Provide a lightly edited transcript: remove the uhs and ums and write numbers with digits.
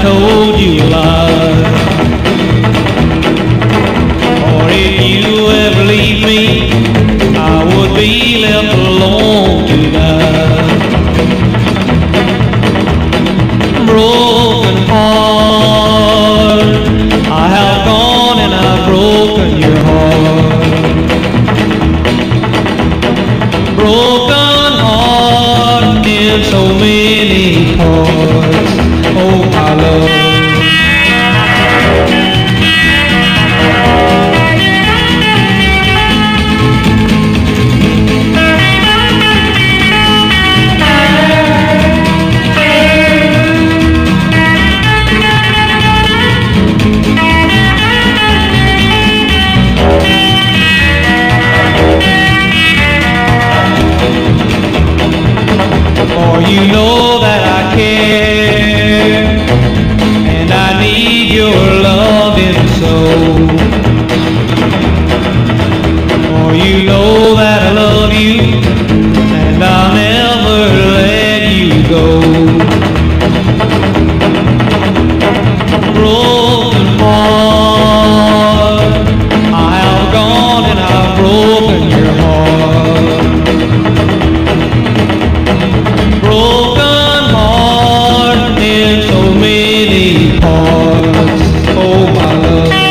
told you lies. Or if you ever leave me, I would be left alone to die. Broken heart, I have gone and I've broken your heart. Broken heart in so many parts. Oh my love. For you know that I care, and I need your loving soul. For you know that I love you, and I'll never let you go. Broken heart, I have gone and I've broken your heart. Broken heart in so many parts. Oh my love.